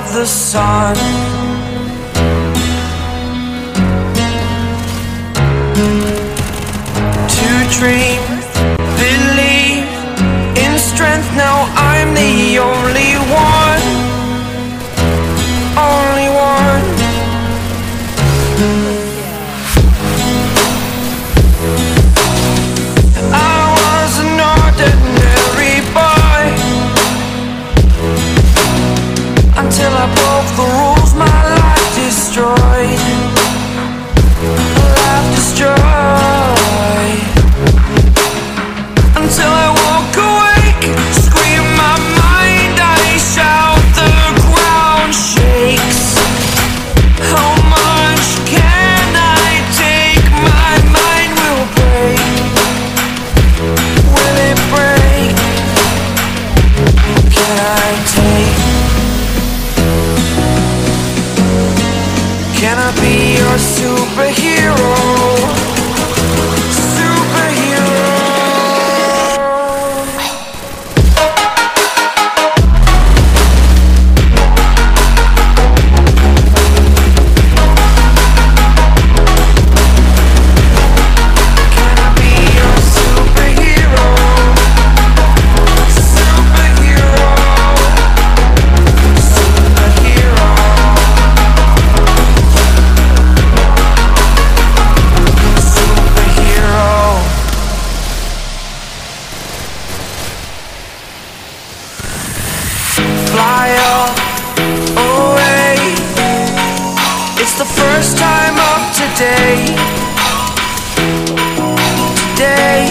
of the sun. To dream, believe in strength. Now I'm the only one, only one. I was an ordinary boy until I broke the rules. My life destroyed, life destroyed. Until I walk awake, scream my mind, I shout, the ground shakes. How much can I take? My mind will break. Will it break? Can I take? Can I be your superhero? Fly away. It's the first time of today. Today.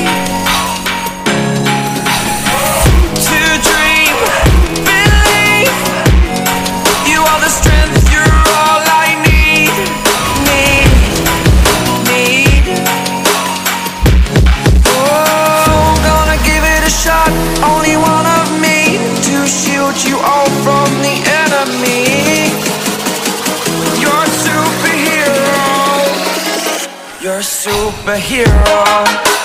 To dream, believe. You are the strength, you're all I need. Need. Oh, gonna give it a shot. Only one of me to shield you all from the enemy. You're a superhero. You're a superhero.